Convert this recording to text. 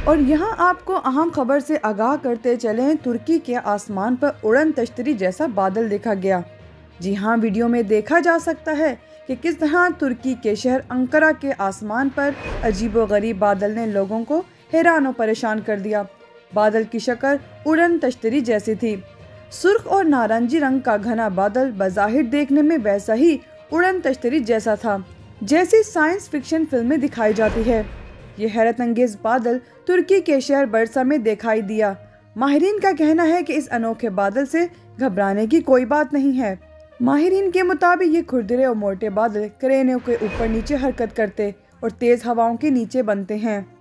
और यहाँ आपको अहम खबर से आगाह करते चलें, तुर्की के आसमान पर उड़न तश्तरी जैसा बादल देखा गया। जी हाँ, वीडियो में देखा जा सकता है कि किस तरह तुर्की के शहर अंकारा के आसमान पर अजीबोगरीब बादल ने लोगों को हैरान और परेशान कर दिया। बादल की शक्ल उड़न तश्तरी जैसी थी। सुर्ख और नारंगी रंग का घना बादल बज़ाहिर देखने में वैसा ही उड़न तश्तरी जैसा था जैसी साइंस फिक्शन फिल्में दिखाई जाती है। ये हैरत अंगेज बादल तुर्की के शहर बर्सा में दिखाई दिया। माहिरीन का कहना है कि इस अनोखे बादल से घबराने की कोई बात नहीं है। माहिरीन के मुताबिक ये खुरदरे और मोटे बादल क्रेनों के ऊपर नीचे हरकत करते और तेज हवाओं के नीचे बनते हैं।